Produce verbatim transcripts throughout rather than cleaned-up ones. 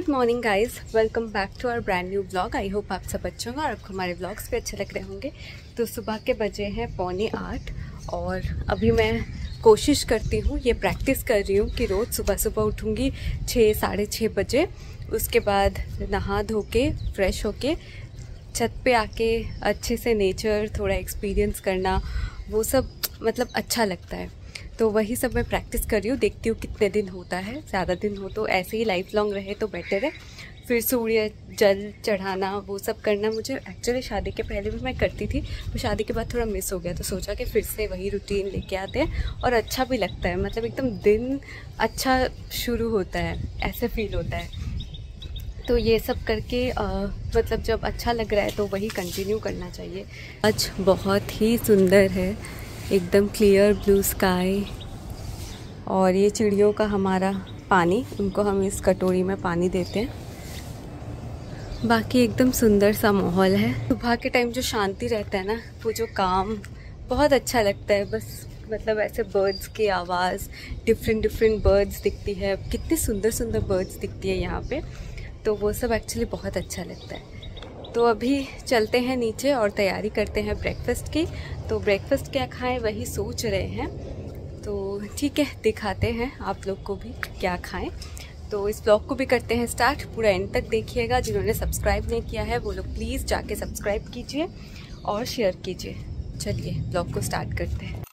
Good morning guys, welcome back to our brand new blog. I hope आप सब अच्छे होंगे और आपको हमारे ब्लॉग्स भी अच्छे लग रहे होंगे। तो सुबह के बजे हैं पौने आठ और अभी मैं कोशिश करती हूँ, ये प्रैक्टिस कर रही हूँ कि रोज़ सुबह सुबह उठूँगी छः साढ़े छः बजे। उसके बाद नहा धो के फ्रेश होके छत पे आके अच्छे से नेचर थोड़ा एक्सपीरियंस करना, वो सब मतलब अच्छा लगता है। तो वही सब मैं प्रैक्टिस कर रही हूँ, देखती हूँ कितने दिन होता है। ज़्यादा दिन हो तो ऐसे ही लाइफ लॉन्ग रहे तो बेटर है। फिर सूर्य जल चढ़ाना वो सब करना मुझे एक्चुअली शादी के पहले भी मैं करती थी, तो शादी के बाद थोड़ा मिस हो गया, तो सोचा कि फिर से वही रूटीन लेके आते हैं और अच्छा भी लगता है। मतलब एकदम दिन अच्छा शुरू होता है, ऐसे फील होता है। तो ये सब करके आ, मतलब जब अच्छा लग रहा है तो वही कंटिन्यू करना चाहिए। आज बहुत ही सुंदर है, एकदम क्लियर ब्लू स्काई। और ये चिड़ियों का हमारा पानी, उनको हम इस कटोरी में पानी देते हैं। बाकी एकदम सुंदर सा माहौल है। सुबह के टाइम जो शांति रहता है ना, वो जो काम, बहुत अच्छा लगता है। बस मतलब ऐसे बर्ड्स की आवाज़, डिफरेंट डिफरेंट बर्ड्स दिखती है, कितनी सुंदर सुंदर बर्ड्स दिखती है यहाँ पे, तो वो सब एक्चुअली बहुत अच्छा लगता है। तो अभी चलते हैं नीचे और तैयारी करते हैं ब्रेकफास्ट की। तो ब्रेकफास्ट क्या खाएं वही सोच रहे हैं, तो ठीक है दिखाते हैं आप लोग को भी क्या खाएं। तो इस ब्लॉग को भी करते हैं स्टार्ट, पूरा एंड तक देखिएगा। जिन्होंने सब्सक्राइब नहीं किया है वो लोग प्लीज़ जाके सब्सक्राइब कीजिए और शेयर कीजिए। चलिए ब्लॉग को स्टार्ट करते हैं।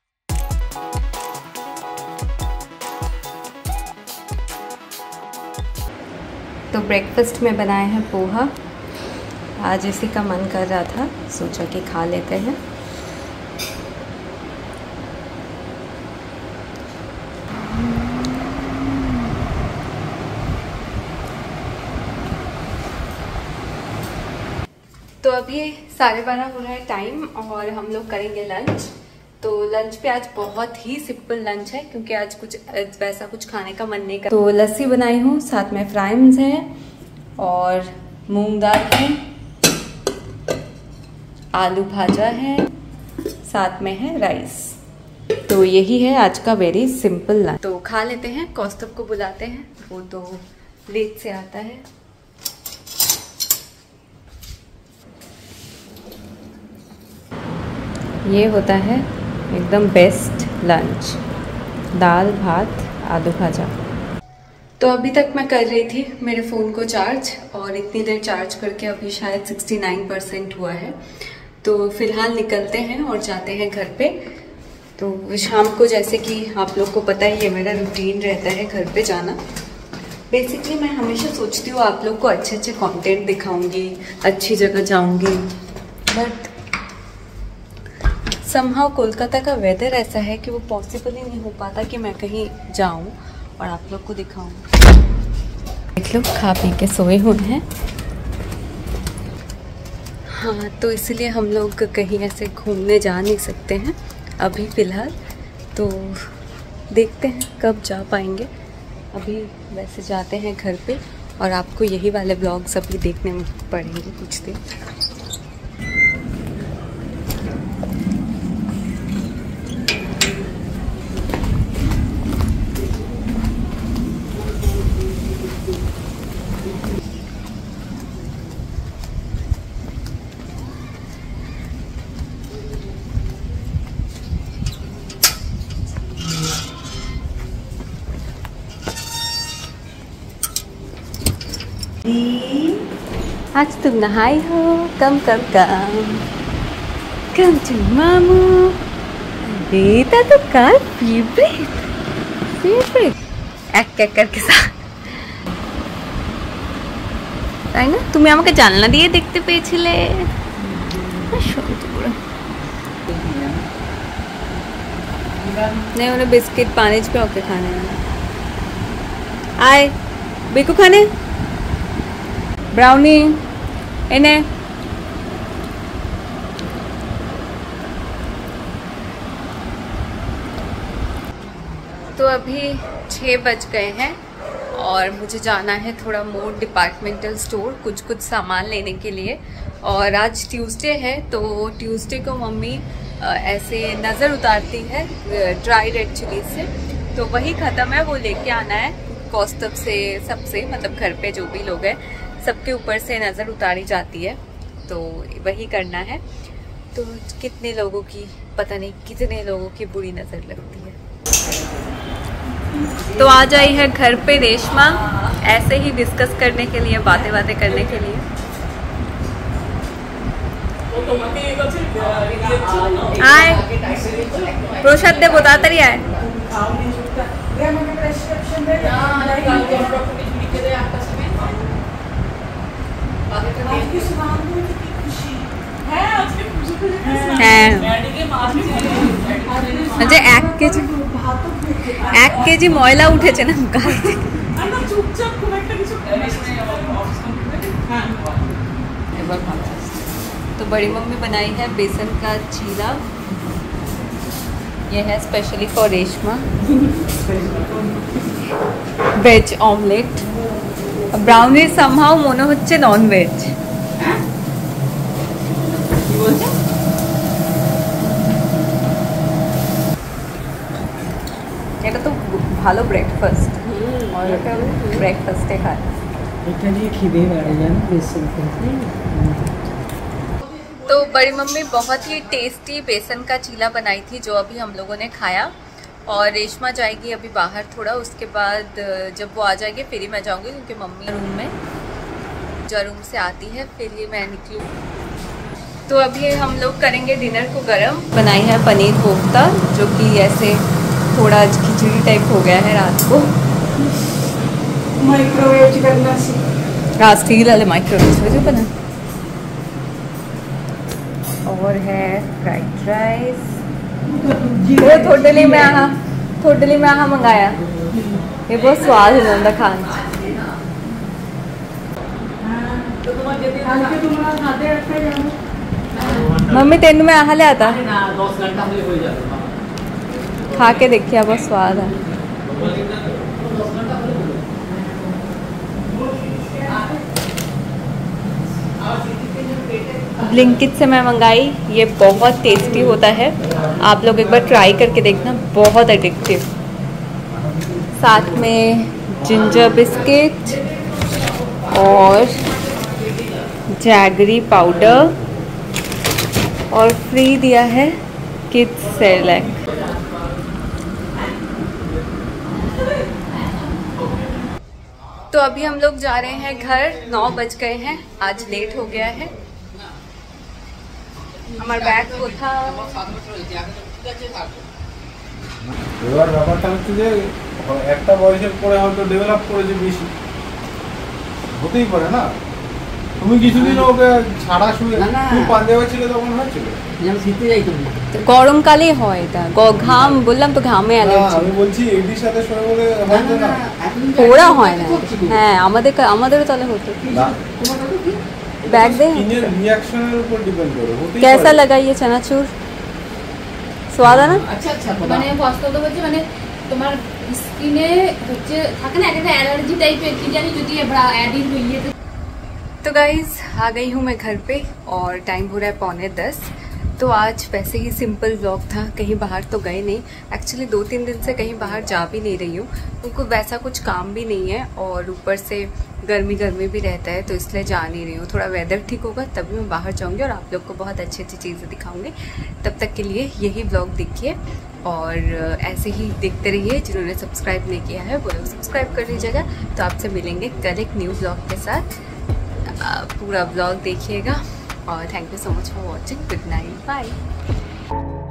तो ब्रेकफास्ट में बनाए हैं पोहा। आज इसी का मन कर रहा था, सोचा कि खा लेते हैं। तो अभी साढ़े बारह हो रहा है टाइम और हम लोग करेंगे लंच। तो लंच पे आज बहुत ही सिंपल लंच है, क्योंकि आज कुछ वैसा कुछ खाने का मन नहीं कर। तो लस्सी बनाई हूँ, साथ में फ्राइम्स हैं और मूंग दाल है, आलू भाजा है, साथ में है राइस। तो यही है आज का वेरी सिंपल लंच। तो खा लेते हैं। कौस्तुभ को बुलाते हैं, वो तो लेट से आता है। ये होता है एकदम बेस्ट लंच, दाल भात आलू भाजा। तो अभी तक मैं कर रही थी मेरे फ़ोन को चार्ज, और इतनी देर चार्ज करके अभी शायद सिक्सटी नाइन परसेंट हुआ है। तो फिलहाल निकलते हैं और जाते हैं घर पे। तो शाम को, जैसे कि आप लोग को पता है, ये मेरा रूटीन रहता है घर पे जाना। बेसिकली मैं हमेशा सोचती हूँ आप लोग को अच्छे अच्छे कंटेंट दिखाऊंगी, अच्छी जगह जाऊंगी, बट समहाउ कोलकाता का वेदर ऐसा है कि वो पॉसिबल ही नहीं हो पाता कि मैं कहीं जाऊँ और आप लोग को दिखाऊं। देख लो, खा पी के सोए हुए हैं। हाँ, तो इसलिए हम लोग कहीं ऐसे घूमने जा नहीं सकते हैं अभी फ़िलहाल। तो देखते हैं कब जा पाएंगे। अभी वैसे जाते हैं घर पे और आपको यही वाले ब्लॉग्स अभी देखने में पड़ेंगे कुछ दिन। आज तुम नहाई हो, कम कम कम कम टू मामू। बेटा तो कार फेवरेट फेवरेट एक एक करके साथ তাই না? তুমি আমাকে জানলা দিয়ে দেখতে পেয়েছিলে। नहीं, उन्हें बिस्किट पानी पे होके खाने हैं। आए बेकू खाने ब्राउनी इन्हें। तो अभी छः बज गए हैं और मुझे जाना है थोड़ा मोर डिपार्टमेंटल स्टोर, कुछ कुछ सामान लेने के लिए। और आज ट्यूसडे है, तो ट्यूसडे को मम्मी ऐसे नज़र उतारती है ड्राई रेड चिली से, तो वही ख़त्म है, वो लेके आना है। कौस्तुभ से, सबसे मतलब घर पे जो भी लोग हैं सबके ऊपर से नज़र उतारी जाती है, तो वही करना है। तो कितने लोगों की, पता नहीं कितने लोगों की बुरी नज़र लगती है। तो आ जाई है घर पे रेशमा, ऐसे ही डिस्कस करने के लिए, बातें बातें करने के लिए। हाय प्रसाद दे बता तरी है। যে এক কেজি এক কেজি ময়লা উঠেছে না গাছ থেকে। तो बड़ी मम्मी बनाई है बेसन का चीला, ये है specially for Reshma. Veg omelette, brownie somehow মনে হচ্ছে নন ভেজ। এটা তো ভালো ব্রেকফাস্ট, और ব্রেকফাস্টে খায় এটা নিয়ে খিদে বাড়ে জানো বেসন খেতে। तो बड़ी मम्मी बहुत ही टेस्टी बेसन का चीला बनाई थी जो अभी हम लोगों ने खाया, और रेशमा जाएगी अभी बाहर थोड़ा, उसके बाद जब वो आ जाएगी फिर ही मैं जाऊंगी, क्योंकि मम्मी रूम में जो रूम से आती है फिर ही मैं निकलूँ। तो अभी हम लोग करेंगे डिनर को गरम। बनाई है पनीर कोफ्ता, जो कि ऐसे थोड़ा खिचड़ी टाइप हो गया है रात को। माइक्रोवेव करना रात स्टील वाले माइक्रोवेव बना, और है फ्राइड राइस। वो थोड़े लिए मैं आहा थोड़े लिए मैं आहा मंगाया, ये बहुत स्वाद है ना खान। मम्मी तेन में आहा ले आता खा के देखिए, बहुत स्वाद है। ब्लिंकिट से मैं मंगाई, ये बहुत टेस्टी होता है, आप लोग एक बार ट्राई करके देखना, बहुत एडिक्टिव। साथ में जिंजर बिस्किट और जैगरी पाउडर, और फ्री दिया है किड्स सेरेलैक। तो अभी हम लोग जा रहे हैं घर, नौ बज गए हैं, आज लेट हो गया है। हमारा बैग को था এবার ব্যাপারটা হচ্ছে যে একটা বয়সের পরে হয়তো ডেভেলপ করেছে বেশি, হতেই পারে না। তুমি কিছুদিন ওকে ছাড়া শুয়ে খুব পাঞ্জাবে ছিল তখন হয়েছিল, যেমন শীতে যাইতো গরমকালেই হয় এটা, ঘাম বললাম তো, ঘামে অ্যালার্জি। আমি বলছি এডির সাথে শুয়ে বলে হয়তো না, ওরা হয় না। হ্যাঁ আমাদের আমাদেরও তাহলে হতো। बैग दे, रिएक्शनर ऊपर डिपेंड करे। कैसा लगा ये चनाचूर, स्वाद है ना? अच्छा अच्छा মানে বাস্তবতা বলতে মানে তোমার স্কিনে হচ্ছে থাকে না একটা অ্যালার্জি টাইপের, কি জানি যদি অ্যাডিড হইয়ে। तो गाइज आ गई हूँ मैं घर पे, और टाइम हो रहा है पौने दस। तो आज वैसे ही सिंपल व्लॉग था, कहीं बाहर तो गए नहीं। एक्चुअली दो तीन दिन से कहीं बाहर जा भी नहीं रही हूँ, उनको वैसा कुछ काम भी नहीं है, और ऊपर से गर्मी गर्मी भी रहता है, तो इसलिए जा नहीं रही हूँ। थोड़ा वेदर ठीक होगा तभी मैं बाहर जाऊँगी और आप लोग को बहुत अच्छी अच्छी चीज़ें दिखाऊँगी। तब तक के लिए यही व्लॉग देखिए, और ऐसे ही देखते रहिए। जिन्होंने सब्सक्राइब नहीं किया है वो लोग सब्सक्राइब कर लीजिएगा। तो आपसे मिलेंगे कल एक न्यू व्लॉग के साथ, पूरा व्लॉग देखिएगा, और thank you so much for watching. Good night, bye.